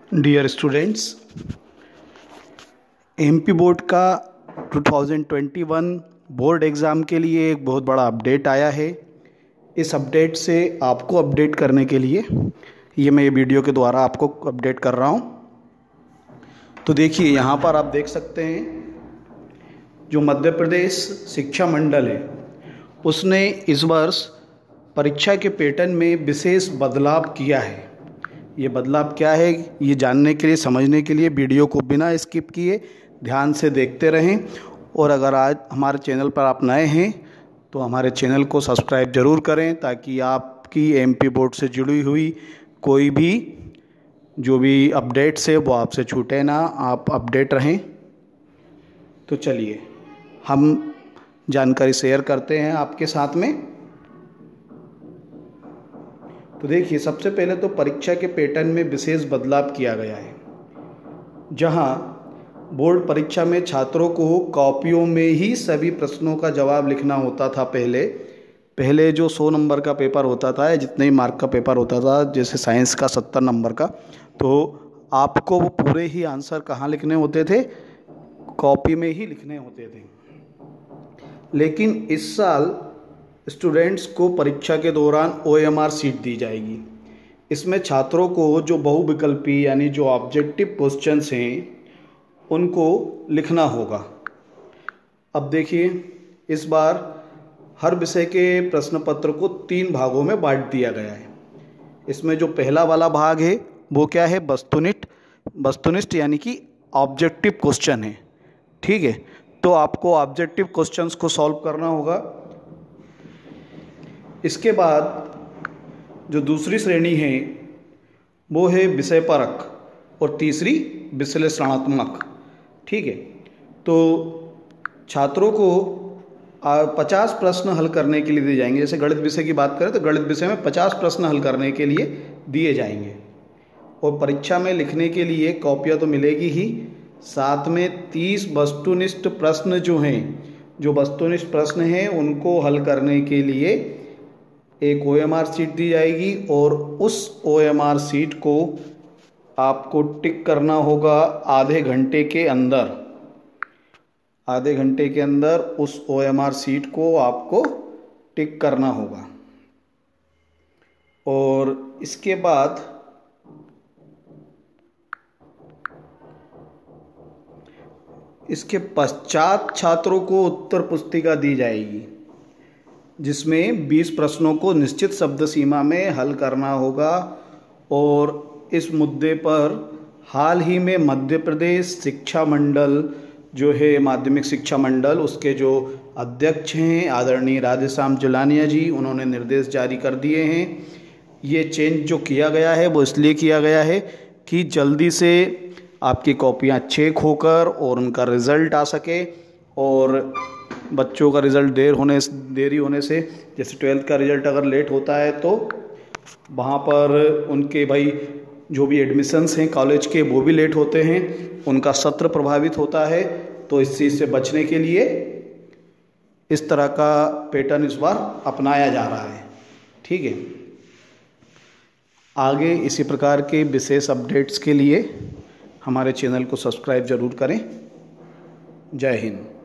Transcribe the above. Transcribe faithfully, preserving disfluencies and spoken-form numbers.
Dear students, MP board का दो हज़ार इक्कीस बोर्ड एग्ज़ाम के लिए एक बहुत बड़ा अपडेट आया है। इस अपडेट से आपको अपडेट करने के लिए ये मैं ये वीडियो के द्वारा आपको अपडेट कर रहा हूँ। तो देखिए, यहाँ पर आप देख सकते हैं, जो मध्य प्रदेश शिक्षा मंडल है उसने इस वर्ष परीक्षा के पैटर्न में विशेष बदलाव किया है। ये बदलाव क्या है, ये जानने के लिए, समझने के लिए वीडियो को बिना स्किप किए ध्यान से देखते रहें। और अगर आज हमारे चैनल पर आप नए हैं तो हमारे चैनल को सब्सक्राइब ज़रूर करें, ताकि आपकी एमपी बोर्ड से जुड़ी हुई कोई भी जो भी अपडेट्स है वो आपसे छूटे ना, आप अपडेट रहें। तो चलिए हम जानकारी शेयर करते हैं आपके साथ में। तो देखिए, सबसे पहले तो परीक्षा के पैटर्न में विशेष बदलाव किया गया है। जहां बोर्ड परीक्षा में छात्रों को कॉपियों में ही सभी प्रश्नों का जवाब लिखना होता था। पहले पहले जो सौ नंबर का पेपर होता था, जितने ही मार्क का पेपर होता था, जैसे साइंस का सत्तर नंबर का, तो आपको वो पूरे ही आंसर कहाँ लिखने होते थे, कॉपी में ही लिखने होते थे। लेकिन इस साल स्टूडेंट्स को परीक्षा के दौरान ओएमआर सीट दी जाएगी। इसमें छात्रों को जो बहुविकल्पी यानी जो ऑब्जेक्टिव क्वेश्चंस हैं उनको लिखना होगा। अब देखिए, इस बार हर विषय के प्रश्न पत्र को तीन भागों में बांट दिया गया है। इसमें जो पहला वाला भाग है वो क्या है, वस्तुनिष्ठ वस्तुनिष्ठ यानी कि ऑब्जेक्टिव क्वेश्चन है। ठीक है, तो आपको ऑब्जेक्टिव क्वेश्चंस को सॉल्व करना होगा। इसके बाद जो दूसरी श्रेणी है वो है विषय परक और तीसरी विश्लेषणात्मक। ठीक है, तो छात्रों को पचास प्रश्न हल करने के लिए दिए जाएंगे। जैसे गणित विषय की बात करें तो गणित विषय में पचास प्रश्न हल करने के लिए दिए जाएंगे। और परीक्षा में लिखने के लिए कॉपियाँ तो मिलेगी ही, साथ में तीस वस्तुनिष्ठ प्रश्न जो हैं जो वस्तुनिष्ठ प्रश्न हैं उनको हल करने के लिए एक ओएमआर सीट दी जाएगी। और उस ओएमआर सीट को आपको टिक करना होगा आधे घंटे के अंदर। आधे घंटे के अंदर उस ओएमआर सीट को आपको टिक करना होगा। और इसके बाद इसके पश्चात छात्रों को उत्तर पुस्तिका दी जाएगी, जिसमें बीस प्रश्नों को निश्चित शब्द सीमा में हल करना होगा। और इस मुद्दे पर हाल ही में मध्य प्रदेश शिक्षा मंडल जो है, माध्यमिक शिक्षा मंडल, उसके जो अध्यक्ष हैं आदरणीय राधेश्याम जुलानिया जी, उन्होंने निर्देश जारी कर दिए हैं। ये चेंज जो किया गया है वो इसलिए किया गया है कि जल्दी से आपकी कॉपियाँ चेक होकर और उनका रिज़ल्ट आ सके। और बच्चों का रिज़ल्ट देर होने देरी होने से, जैसे ट्वेल्थ का रिज़ल्ट अगर लेट होता है तो वहाँ पर उनके भाई जो भी एडमिशन्स हैं कॉलेज के वो भी लेट होते हैं, उनका सत्र प्रभावित होता है। तो इस चीज़ से बचने के लिए इस तरह का पैटर्न इस बार अपनाया जा रहा है। ठीक है, आगे इसी प्रकार के विशेष अपडेट्स के लिए हमारे चैनल को सब्सक्राइब ज़रूर करें। जय हिंद।